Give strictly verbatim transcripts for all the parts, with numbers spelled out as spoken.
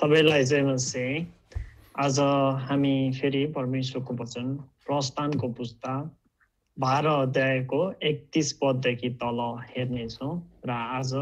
सबैलाई जय मसीह। आज हामी फेरि परमेश्वरको वचन प्रस्थानको पुस्तक बाह्र अध्यायको एकतीस पददेखि तल हेर्नेछौँ र आज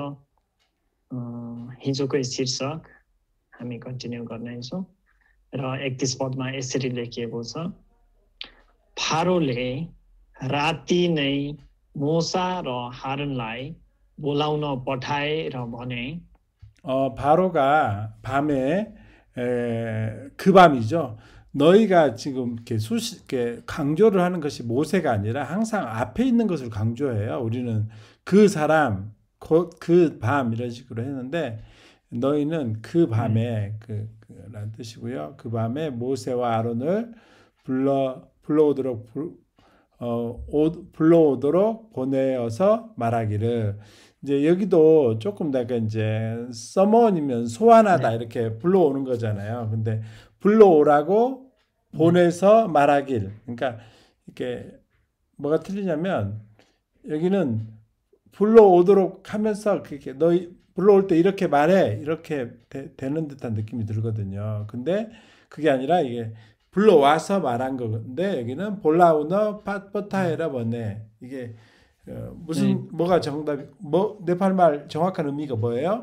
हिजोको शीर्षक हामी कन्टिन्यू गर्नेछौँ र एकतीस पदमा यसरी लेखिएको छ, फारोले राति नै मोसा र हारूनलाई बोलाउन पठाए र भने, 어, 바로가 밤에 에, 그 밤이죠. 너희가 지금 이렇게 수시, 이렇게 강조를 하는 것이 모세가 아니라 항상 앞에 있는 것을 강조해요. 우리는 그 사람, 그 밤 이런 식으로 했는데 너희는 그 밤에 그, 그란 뜻이고요. 그 밤에 모세와 아론을 불러 불러오도록 불, 어, 오, 불러오도록 보내어서 말하기를. 이제 여기도 조금 더 이제 서먼이면 소환하다, 네, 이렇게 불러오는 거잖아요. 근데 불러오라고 보내서 말하길. 그러니까 이렇게 뭐가 틀리냐면 여기는 불러오도록 하면서 그렇게 너희 불러올 때 이렇게 말해, 이렇게 되, 되는 듯한 느낌이 들거든요. 근데 그게 아니라 이게 불러와서 말한 건데 여기는 볼라우너 파타에라 번네. 이게 어, 무슨 네. 뭐가 정답? 뭐 네팔말 정확한 의미가 뭐예요?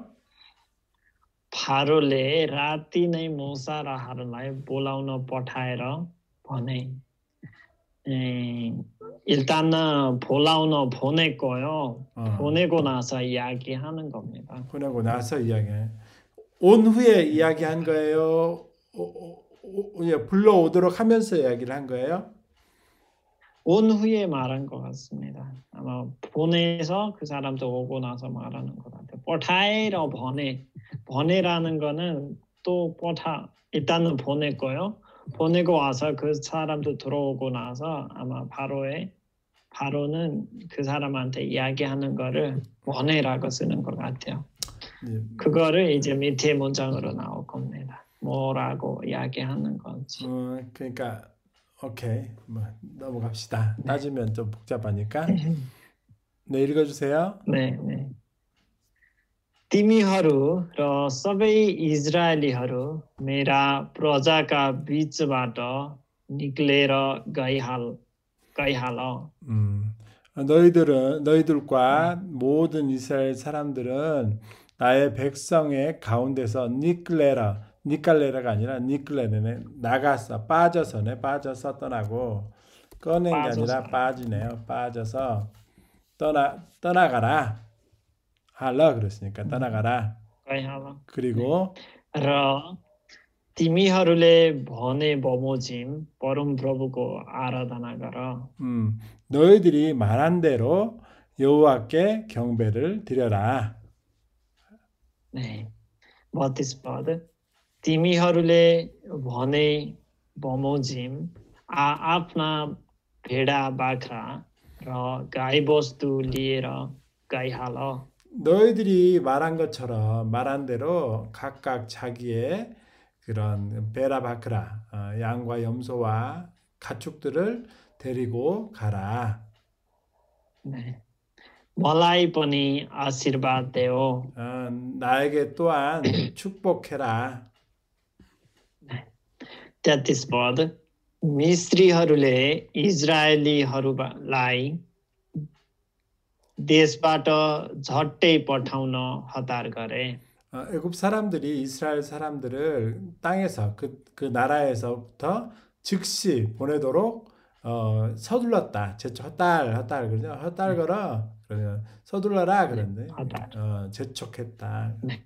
फारोले राति नै मोसा र हारूनलाई बोलाउन पठाएर भने, 일단 बोलाउन 보냈고요. 어. 보내고 나서 이야기하는 겁니다. 보내고 나서 이야기. 온 후에 이야기한 거예요. 오, 오, 오, 불러오도록 하면서 이야기를 한 거예요. 온 후에 말한 것 같습니다. 아마 보내서 그 사람도 오고 나서 말하는 것 같아요. पठाएर भने, 보내라는 거는 또 पठा, 일단은 보냈고요. 보내고 와서 그 사람도 들어오고 나서 아마 바로의 바로는 그 사람한테 이야기하는 거를 보내라고 쓰는 것 같아요. 네. 그거를 이제 밑에 문장으로 나올 겁니다. 뭐라고 이야기하는 건지. 어, 그러니까. 오케이, 뭐 넘어갑시다. 따지면 좀 복잡하니까. 네, 읽어주세요. 네, 네. तिमीहरू र सबै इजरायलीहरू मेरा प्रजाका बीचबाट निक्लेर गइहाल गइहाल. 음, 너희들은 너희들과 모든 이스라엘 사람들은 나의 백성의 가운데서 니클레라. 니칼레라가 아니라 니클레네, 나가서, 빠져서네, 빠져서 떠나고, 꺼낸 게 아니라 빠지네요. 빠져서 떠나 떠나가라 할라 그랬으니까 떠나가라. 그리고 र तिमीहरूले भने बमोजिम परमप्रभुको आराधना गर. 음, 너희들이 말한 대로 여호와께 경배를 드려라. 네, बत्तीस पद. तिमीहरूले भने बमोजिम आ आफ्ना भेडा बाख्रा र गाईबस्तु लिएर गइहाल. 너희들이 말한 것처럼 말한 대로 각각 자기의 그런 베라 바크라, 양과 염소와 가축들을 데리고 가라. 네. मलाई पनि आशीर्वाद देऊ. 어, 나에게 또한 축복해라. तेत्तीस पद. मिस्रीहरूले इजरायलीहरूलाई देशबाट झट्टै पठाउन हतार गरे. 어, 애굽 사람들이 이스라엘 사람들을 땅에서 그, 그 나라에서부터 즉시 보내도록 어, 서둘렀다. 제초 헛달 헛달 그러죠. 헛달 걸어. 그러면 서둘러라 그런데 어, 재촉했다. 네.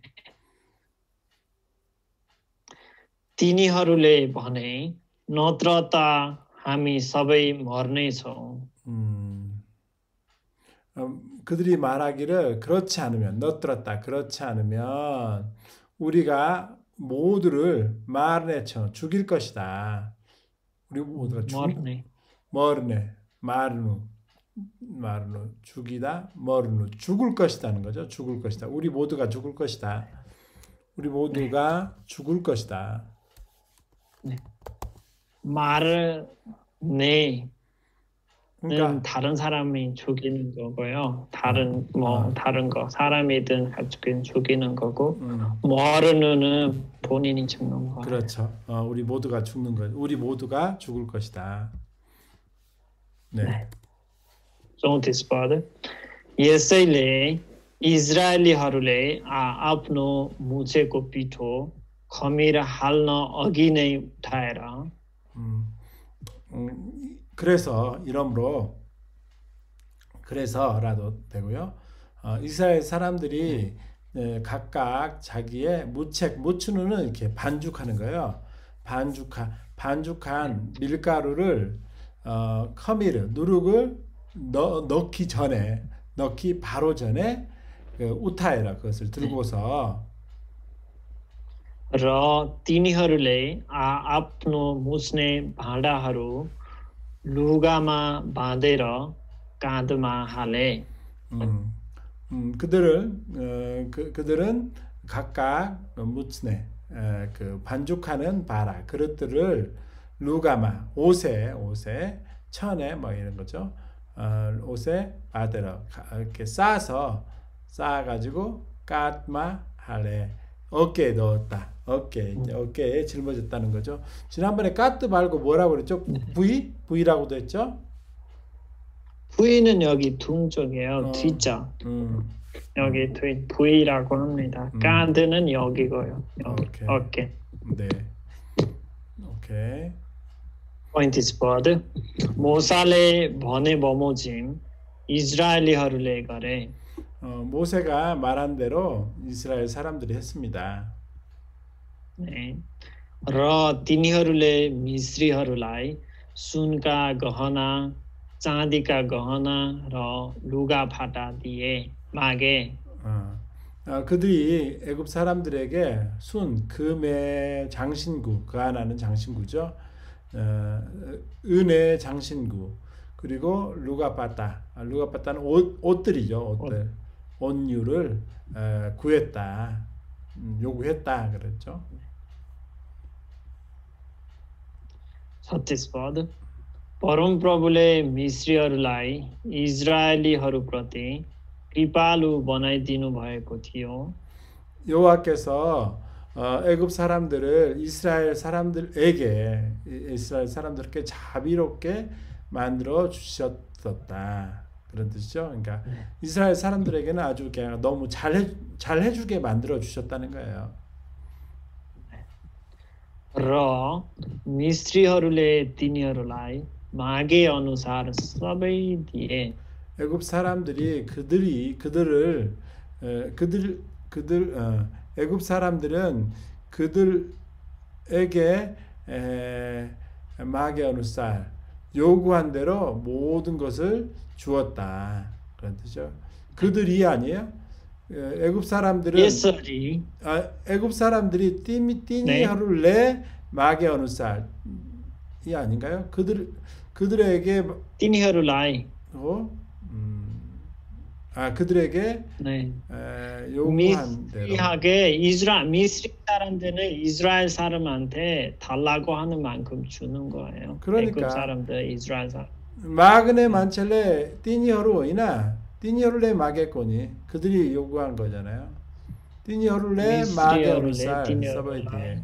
तिनीहरूले भने नत्र त हामी सबै मर्नेछौँ. 음, 어, 그들이 말하기를 그렇지 않으면 너त्र었다. 그렇지 않으면 우리가 모두를 마르네쳐 죽일 것이다. 우리 모두가 죽 머르네. 머르네. 마르누. 마르누 죽이다. 머르누 죽을 것이다는 거죠. 죽을 것이다. 우리 모두가 죽을 것이다. 우리 모두가 네. 죽을 것이다. 네. 마르네. 그러니까 다른 사람이 죽이는 거고요. 다른 뭐 어. 다른 거 사람이든 가축이든 죽이는 거고. 음. 머르누는 본인이 죽는 거예요. 그렇죠. 어, 우리 모두가 죽는 것, 우리 모두가 죽을 것이다. 네. 네. चौतिस पद यसैले इजरायलीहरूले आफ्नो मुछेको पिठो खमीर हाल्न अघि नै उठाएर 음, 음, 그래서 이러므로 그래서라도 되고요. 어, 이스라엘 사람들이 네, 각각 자기의 무책 무추는 이렇게 반죽하는 거예요. 반죽한 반죽한 밀가루를 어, 커미르 누룩을 넣, 넣기 전에 넣기 바로 전에 그 우타에라 그것을 들고서 र तिनीहरूले आफ्नो मुछ्ने भाँडाहरू लुगामा बाँधेर काँधमा हाले. 음, 음, 그들을 어, 그, 그들은 각각 무츠네 어, 그 반죽하는 바라 그릇들을 루가마 옷에 옷에 천에 뭐 이런 거죠. 어, 옷에 바데러 이렇게 싸서 쌓아가지고 까마 할래 어깨에 넣었다. 어깨 이제 어깨에 짊어졌다는 거죠. 지난번에 까트 말고 뭐라고 그랬죠? 부이 부이라고도 했죠. 부위는 여기 등 쪽이에요. 어, 뒤자. 음, 여기 뒤 부위라고 합니다. 음. 가드는 여기고요. 여기. 오케이. 어깨. 네. 오케이. पैँतिस पद मोसाले भने बमोजिम इजरायलीहरूले गरे. 어, 모세가 말한 대로 이스라엘 사람들이 했습니다. 네. र तिनीहरूले मिस्रीहरूलाई सुनका गहना चाँदीका गहना र लुगाफाटा दिए मागे. 어, 어, 그들이 애굽 사람들에게 순, 금의 장신구, 그 하나는 장신구죠. 어, 은의 장신구, 그리고 루가파타, 아, 루가파타는 옷, 옷들이죠. 옷들, 옷류를 어, 구했다, 음, 요구했다 그랬죠. छत्तीस पद परमप्रभुले मिस्रीहरूलाई इजरायलीहरूप्रति कृपालु बनाइदिनु भएको थियो. 여호와께서 어, 애굽 사람들을 이스라엘 사람들에게 이스라엘 사람들께 자비롭게 만들어 주셨었다 그런 뜻이죠. 그러니까 네. 이스라엘 사람들에게는 아주 그냥 너무 잘해 잘 해주게 만들어 주셨다는 거예요. र मिस्रीहरूले तिनीहरूलाई मागे अनुसार सबै दिए. 애굽 사람들이 그들이 그들을 에, 그들 그들 어, 애굽 사람들은 그들에게 에, 마게어누살 요구한 대로 모든 것을 주었다 그런 뜻이죠. 그들이 아니에요. 에, 애굽 사람들은 यसरी 아, 애굽 사람들이 띠미 띠니 네. 하룰레 마게어누살이 아닌가요? 그들 그들에게 तिनीहरूलाई 어? 음, 아 그들에게 네. 에, 요구한 대로 미스리하게 이스라 미스리 사람들은 이스라엘 사람한테 달라고 하는 만큼 주는 거예요. 그러니까. 애굽 사람들 이스라엘 사람. 마그네 만첼레 띠니어루이나 띠니어룰레 마게코니 그들이 요구한 거잖아요. 띠니어룰레 미스리어룰레, 마게어누살 띠니어룰레. 서버이디에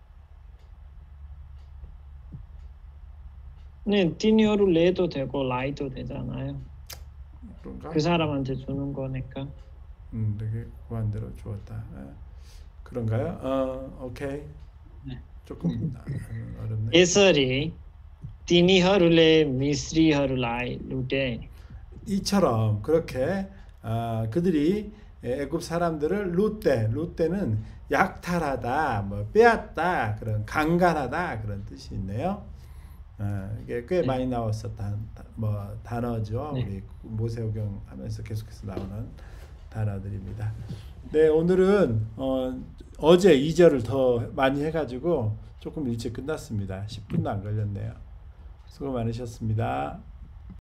네, 티니어룰레도 되고 라이도 되잖아요. 그런가? 그 사람한테 주는 거니까. 음, 되게 구한 대로 주었다. 예. 그런가요? 어, 오케이. 네. 조금 아, 어렵네. यसरी तिनीहरूले मिस्रीहरूलाई लुटे. 이처럼 그렇게 아, 그들이 애굽 사람들을 루떼, 루떼는 약탈하다, 뭐 빼앗다, 그런 강간하다 그런 뜻이 있네요. 아, 이게 꽤 네. 많이 나왔었던 뭐 단어죠. 네. 우리 모세오경 하면서 계속해서 나오는 단어들입니다. 네, 오늘은 어, 어제 이 절을 더 많이 해가지고 조금 일찍 끝났습니다. 십 분도 안 걸렸네요. 수고 많으셨습니다.